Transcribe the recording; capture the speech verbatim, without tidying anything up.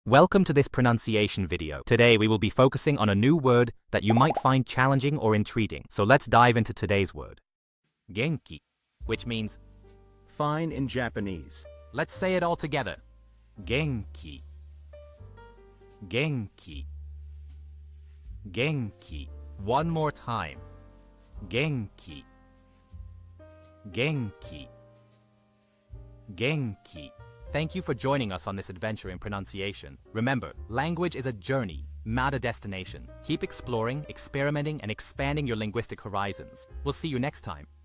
Welcome to this pronunciation video. Today we will be focusing on a new word that you might find challenging or intriguing. So let's dive into today's word. Genki, which means fine in Japanese. Let's say it all together. Genki. Genki. Genki. One more time. Genki. Genki. Genki. Thank you for joining us on this adventure in pronunciation. Remember, language is a journey, not a destination. Keep exploring, experimenting, and expanding your linguistic horizons. We'll see you next time.